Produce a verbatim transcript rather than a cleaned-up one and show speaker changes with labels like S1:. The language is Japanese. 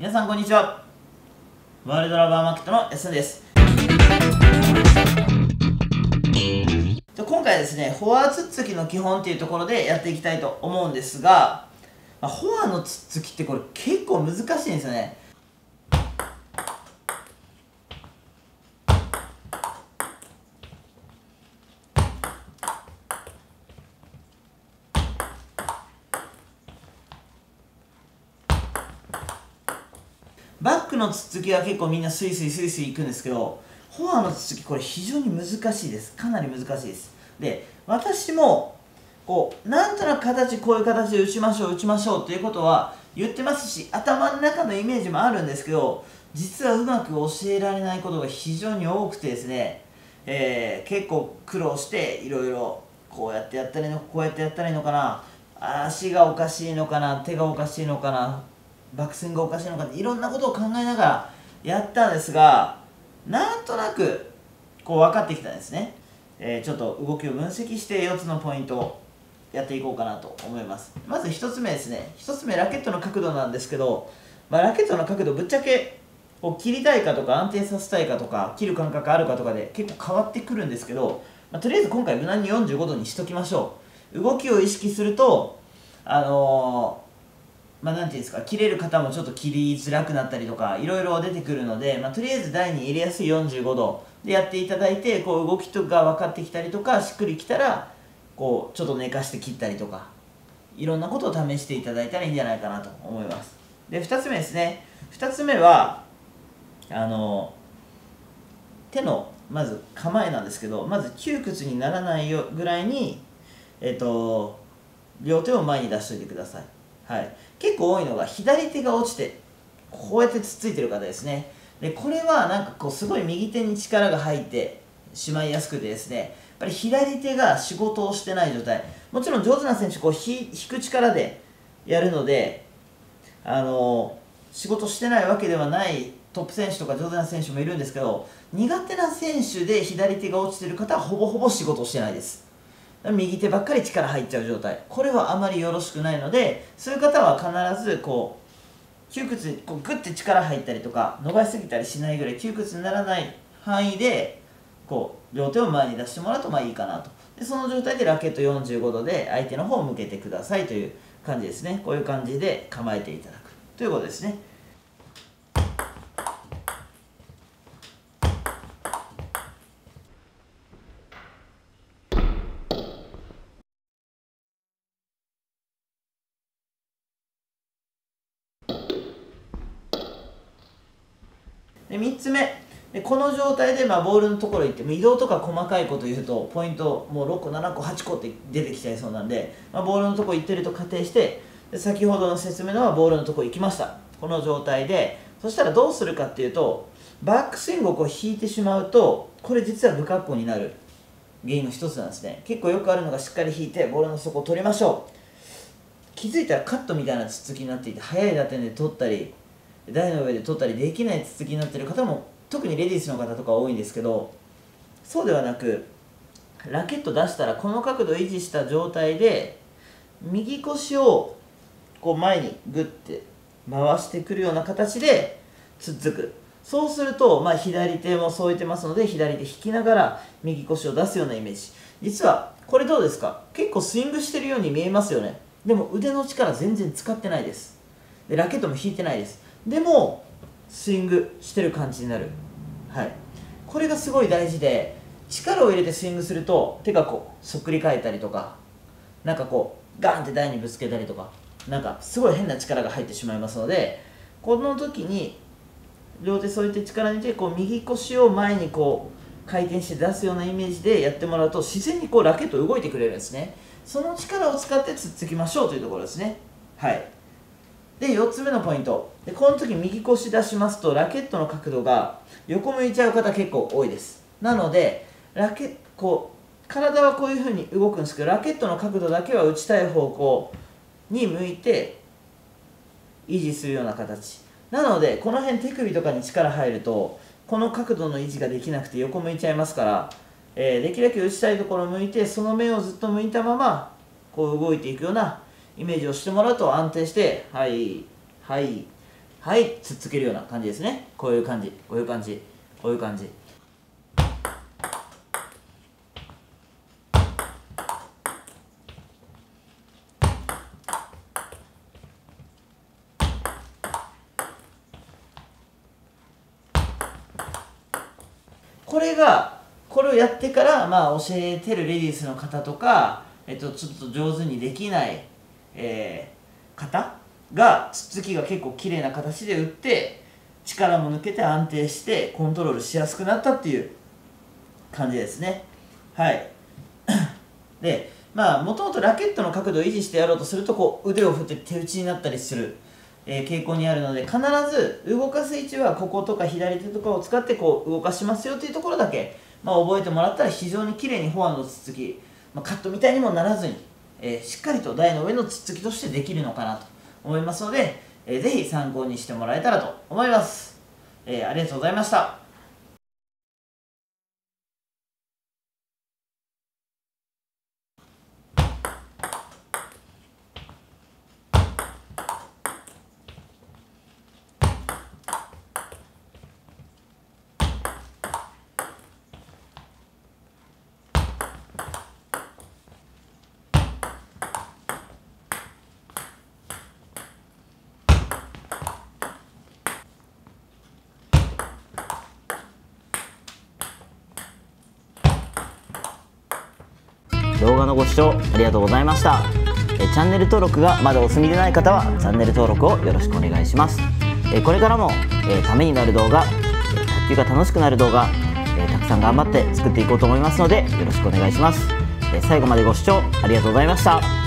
S1: 皆さんこんにちは。ワールドラバーマーケットの S です。今回はですね、フォアつっつきの基本っていうところでやっていきたいと思うんですが、フォアのつっつきってこれ結構難しいんですよね。バックのつっつきは結構みんなスイスイスイスイいくんですけど、フォアのつっつきこれ非常に難しいです。かなり難しいです。で、私もこうなんとなく形こういう形で打ちましょう打ちましょうっていうことは言ってますし、頭の中のイメージもあるんですけど、実はうまく教えられないことが非常に多くてですね、えー、結構苦労していろいろこうやってやったらいいのかこうやってやったらいいのかな、足がおかしいのかな、手がおかしいのかな、バックスイングがおかしいのかっていろんなことを考えながらやったんですが、なんとなくこう分かってきたんですね。えー、ちょっと動きを分析してよっつのポイントをやっていこうかなと思います。まずひとつめですね。ひとつめラケットの角度なんですけど、まあ、ラケットの角度ぶっちゃけこう切りたいかとか安定させたいかとか切る感覚あるかとかで結構変わってくるんですけど、まあ、とりあえず今回無難によんじゅうごどにしときましょう。動きを意識するとあのーまあ、なんていうんですか、切れる方もちょっと切りづらくなったりとかいろいろ出てくるので、まあ、とりあえず台に入れやすいよんじゅうごどでやっていただいて、こう動きとか分かってきたりとかしっくりきたらこうちょっと寝かして切ったりとかいろんなことを試していただいたらいいんじゃないかなと思います。でふたつめですね。ふたつめはあの手のまず構えなんですけど、まず窮屈にならないよぐらいに、えっと、両手を前に出しておいてください。はい、結構多いのが左手が落ちてこうやってつっついてる方ですね。でこれはなんかこうすごい右手に力が入ってしまいやすくてですね、やっぱり左手が仕事をしてない状態、もちろん上手な選手こう引く力でやるので、あの仕事してないわけではないトップ選手とか上手な選手もいるんですけど、苦手な選手で左手が落ちてる方はほぼほぼ仕事をしてないです。右手ばっかり力入っちゃう状態、これはあまりよろしくないので、そういう方は必ずこう窮屈にこうグッて力入ったりとか伸ばしすぎたりしないぐらい窮屈にならない範囲でこう両手を前に出してもらうとまあいいかなと。でその状態でラケットよんじゅうごどで相手の方を向けてくださいという感じですね。こういう感じで構えていただくということですね。でみっつめで、この状態でまあボールのところ行って、移動とか細かいこと言うとポイントもうろっこななこはちこって出てきちゃいそうなんで、まあ、ボールのところ行ってると仮定して、で先ほどの説明のはボールのところ行きました。この状態でそしたらどうするかっていうと、バックスイングをこう引いてしまうとこれ実は不格好になる原因の一つなんですね。結構よくあるのがしっかり引いてボールの底を取りましょう、気づいたらカットみたいなつっつきになっていて速い打点で取ったり台の上で取ったりできないつつきになっている方も特にレディースの方とか多いんですけど、そうではなくラケット出したらこの角度を維持した状態で右腰をこう前にグッて回してくるような形でつっつく。そうすると、まあ、左手も添えてますので左手引きながら右腰を出すようなイメージ。実はこれどうですか、結構スイングしてるように見えますよね。でも腕の力全然使ってないです。でラケットも引いてないです。でもスイングしてる感じになる。はい、これがすごい大事で、力を入れてスイングすると手がこうそっくり返ったりとか、なんかこうガーンって台にぶつけたりとか、なんかすごい変な力が入ってしまいますので、この時に両手添えて力に入れてこう右腰を前にこう回転して出すようなイメージでやってもらうと自然にこうラケット動いてくれるんですね。その力を使ってつっつきましょうというところですね。はい。でよっつめのポイントで、この時右腰出しますとラケットの角度が横向いちゃう方結構多いです。なのでラケこう体はこういう風に動くんですけど、ラケットの角度だけは打ちたい方向に向いて維持するような形なので、この辺手首とかに力入るとこの角度の維持ができなくて横向いちゃいますから、えー、できるだけ打ちたいところを向いてその面をずっと向いたままこう動いていくようなイメージをしてもらうと安定して、はいはいはい、つっつけるような感じですね。こういう感じ、こういう感じ、こういう感じ。これがこれをやってから、まあ、教えてるレディースの方とか、えっと、ちょっと上手にできない、えー、方がつっつきが結構綺麗な形で打って力も抜けて安定してコントロールしやすくなったっていう感じですね。はいでまあもともとラケットの角度を維持してやろうとするとこう腕を振って手打ちになったりする、えー、傾向にあるので、必ず動かす位置はこことか左手とかを使ってこう動かしますよというところだけ、まあ、覚えてもらったら非常に綺麗にフォアのつっつき、まあ、カットみたいにもならずに、えー、しっかりと台の上のつっつきとしてできるのかなと思いますので、えー、ぜひ参考にしてもらえたらと思います。えー、ありがとうございました。
S2: 動画のご視聴ありがとうございました。えチャンネル登録がまだお済みでない方はチャンネル登録をよろしくお願いします。えこれからもえためになる動画、え卓球が楽しくなる動画、えたくさん頑張って作っていこうと思いますのでよろしくお願いします。え最後までご視聴ありがとうございました。